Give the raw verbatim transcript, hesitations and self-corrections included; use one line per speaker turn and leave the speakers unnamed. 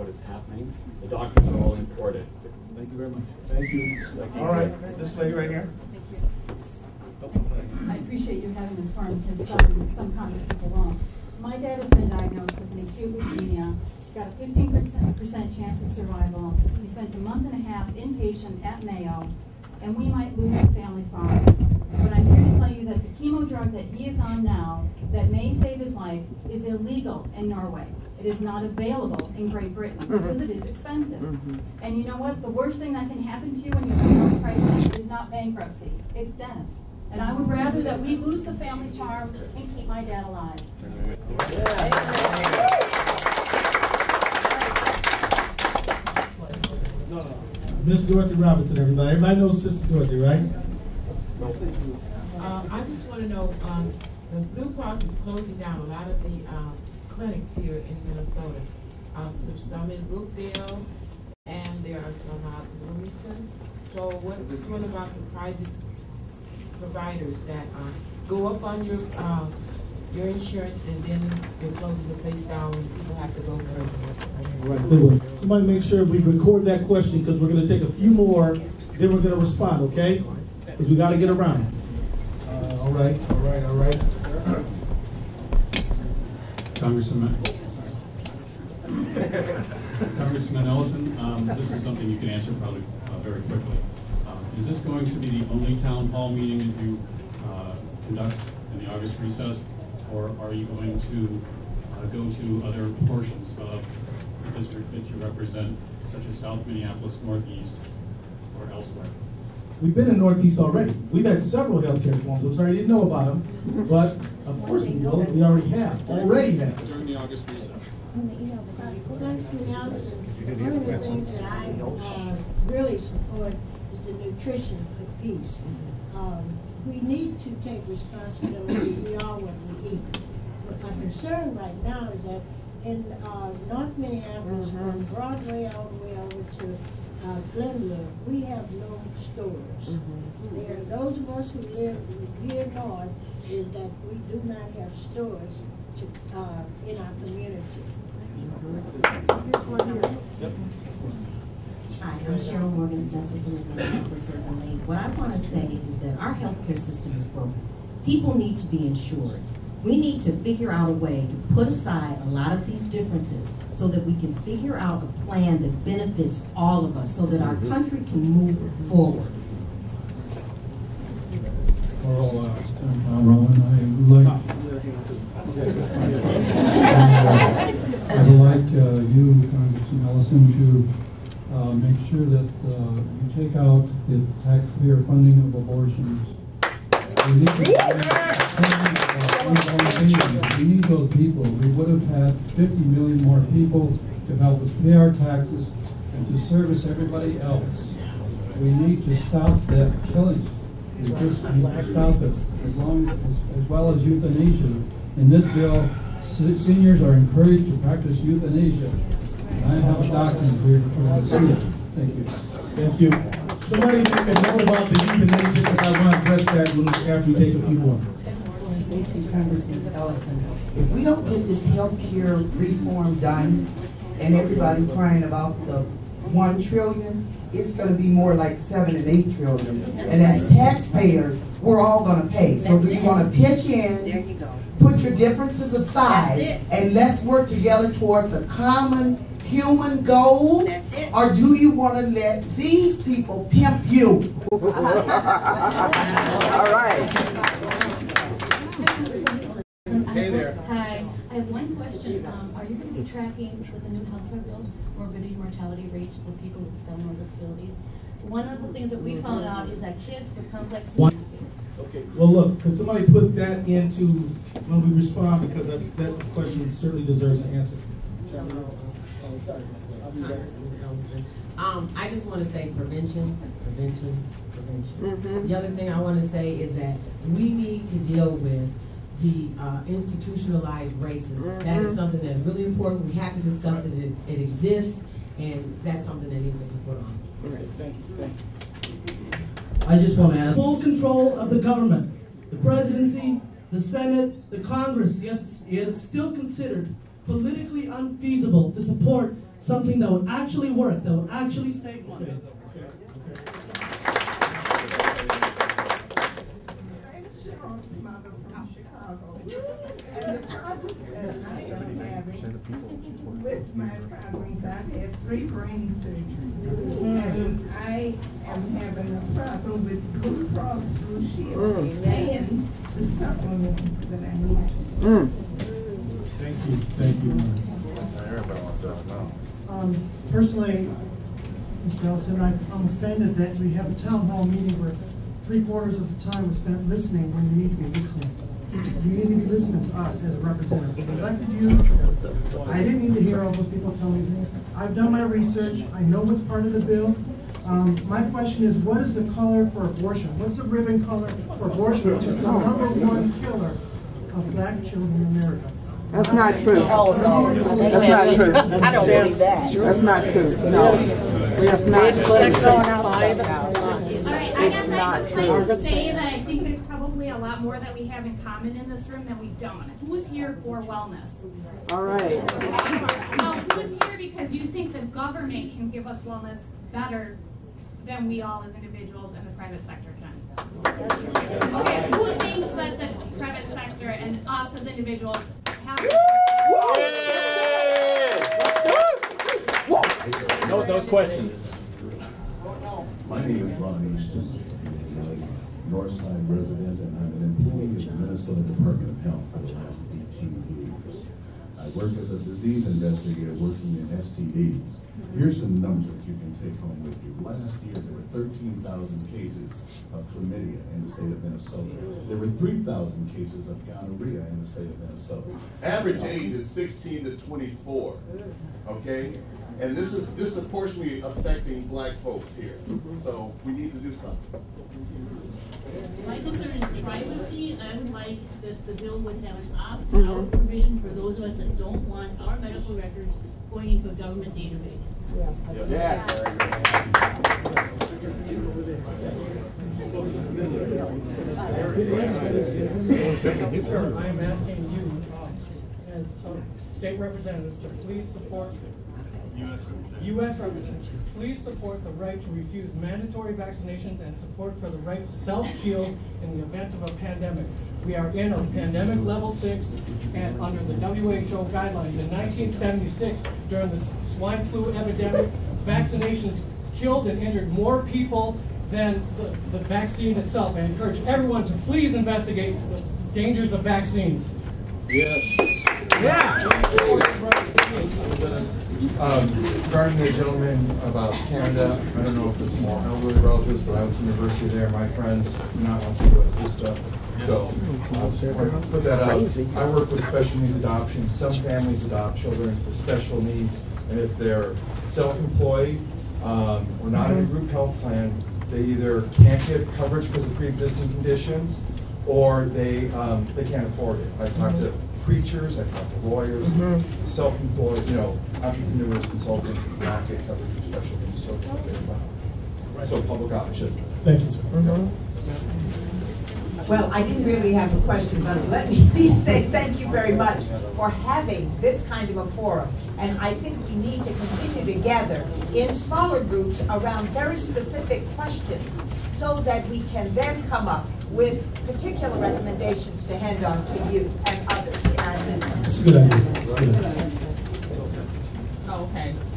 what is happening. The documents are all imported.
Thank you very much. Thank you. All right, this lady right here.
Thank you. I appreciate you having this forum because some, some Congress people won't. My dad has been diagnosed with an acute leukemia. He's got a fifteen percent chance of survival. We spent a month and a half inpatient at Mayo, and we might lose the family farm. But I'm here to tell you that the chemo drug that he is on now that may save his life is illegal in Norway. It is not available in Great Britain because it is expensive. Mm-hmm. And you know what? The worst thing that can happen to you when you have a crisis is not bankruptcy. It's death. And I would rather that we lose the family farm and keep my dad alive.
No, no. Miss Dorothy Robinson, everybody. Everybody knows Sister Dorothy, right?
Uh, I just want to know, um, the Blue Cross is closing down a lot of the uh, clinics here in Minnesota. Um, there's some in Brookdale, and there are some out in Bloomington. So what are we doing about the private providers that uh, go up on your uh, your insurance and then you're closing the place down and people have to go further?
All right, good one. Somebody make sure we record that question because we're going to take a few more, then we're going to respond, okay? Because we got to get around. Uh, all right, all right, all right.
Congressman, Congressman Ellison, um, this is something you can answer probably uh, very quickly. Uh, is this going to be the only town hall meeting that you uh, conduct in the August recess, or are you going to uh, go to other portions of the district that you represent, such as South Minneapolis, Northeast, or elsewhere?
We've been in Northeast already. We've had several healthcare reforms. I'm sorry you didn't know about them, but of course we will. We already have. Already have.
During the August recess.
Congressman Ellison, one of the things that I uh, really support is the nutrition piece. Um, we need to take responsibility. We are what we eat. But my concern right now is that in uh, North Minneapolis, mm-hmm. from Broadway all the way over to uh, Glenwood, we have no stores. Mm-hmm. There are those of us who live here north is that we do not have stores to, uh, in our community.
Hi, I'm Cheryl Morgan Spencer from the Minneapolis Urban League. What I want to say is that our healthcare system is broken. People need to be insured. We need to figure out a way to put aside a lot of these differences so that we can figure out a plan that benefits all of us so that our country can move forward.
Carl, uh, I'm Rowan. I would like, uh, I would like uh, you, Congressman Ellison, to uh, make sure that uh, you take out the taxpayer funding of abortions. We need, to, uh, we need those people. We would have had fifty million more people to help us pay our taxes and to service everybody else. We need to stop that killing. We just need to stop it, as long as, as well as euthanasia. In this bill, seniors are encouraged to practice euthanasia. I have a document here to see it. Thank you.
Thank you. Somebody make a note about the euthanasia because I want to address that when, after we take a few more.
Thank you, Congressman Ellison. If we don't get this health care reform done, and everybody crying about the one trillion, it's going to be more like seven and eight trillion. And as taxpayers, we're all going to pay. So do you want to pitch in?
There you go.
Put your differences aside, and let's work together towards a common human goal?
That's it.
Or do you want to let these people pimp you?
All right.
Hey there.
Hi. I have one question. Um, are you going to be tracking with the new health care bill morbidity mortality rates for people with terminal disabilities? One of the things that we found out is that kids with complex needs.
Okay. Well, look, could somebody put that into when we respond, because that's that question certainly deserves an answer.
Um, I just want to say prevention, prevention, prevention.
Mm-hmm.
The other thing I want to say is that we need to deal with the uh, institutionalized racism. Mm-hmm. That is something that's really important. We have to discuss it. It, it exists, and that's something that needs to be put on.
Okay, thank you. Thank you.
I just want to ask. Full control of the government, the presidency, the Senate, the Congress, yes, yet it's still considered politically unfeasible to support something that would actually work, that would actually save money.
Okay, okay, okay.
I'm Cheryl's mother from Chicago. And the problem that I am having with my problems, I've had three brain surgeries. And I am having a problem with Blue Cross Blue Shield and the supplement that I need.
Thank you, thank you.
Um, personally, Mister Ellison, I, I'm offended that we have a town hall meeting where three quarters of the time was spent listening when you need to be listening. You need to be listening to us as a representative. We elected you. I didn't need to hear all those people tell me things. I've done my research. I know what's part of the bill. Um, my question is, what is the color for abortion? What's the ribbon color for abortion, which is the number one killer of black children in America?
That's not true.
Oh, no.
That's not true.
I don't believe that.
That's not true. No. That's not true.
All right, I guess I would like to say that I think there's probably a lot more that we have in common in this room than we don't. Who's here for wellness?
All right.
Now, who's here because you think the government can give us wellness better than we all as individuals and the private sector can? Okay, who thinks that the private sector and us as individuals have
No, those questions.
My name is Ron Easton, I'm a Northside resident, and I'm an employee of the Minnesota Department of Health for the last eighteen years. I work as a disease investigator working in S T Ds. Here's some numbers you can take home with you. Last year, there were thirteen thousand cases of chlamydia in the state of Minnesota. There were three thousand cases of gonorrhea in the state of Minnesota. Average age is sixteen to twenty-four, okay? And this is disproportionately affecting black folks here. So we need to do something.
My concern is privacy. I would like that the bill would have an opt-out provision for those of us that don't want our medical records going into a government database.
Yeah. Yes.
Sir, I am asking you, uh, as uh, state representatives, to please support U S representatives, please support the right to refuse mandatory vaccinations and support for the right to self-shield in the event of a pandemic. We are in a pandemic level six, and under the W H O guidelines in nineteen seventy-six, during the swine flu epidemic, vaccinations killed and injured more people than the, the vaccine itself. I encourage everyone to please investigate the dangers of vaccines.
Yes.
Yeah.
Um, regarding the gentleman about Canada, I don't know if it's more elderly relatives, but I went to university there. My friends do not want to do this stuff. So, uh, put that out. I work with special needs adoption. Some families adopt children with special needs, and if they're self-employed um, or not in a group health plan, they either can't get coverage because of pre-existing conditions, or they um, they can't afford it. I talked to preachers, I talked to lawyers, mm-hmm. self-employed, you know, entrepreneurs, consultants, not get coverage for special needs. So, so public option.
Thank you, sir.
Mm-hmm. Well, I didn't really have a question, but let me please say thank you very much for having this kind of a forum. And I think we need to continue to gather in smaller groups around very specific questions so that we can then come up with particular recommendations to hand on to you and others in our system.
That's a good idea. That's a good idea.
Okay.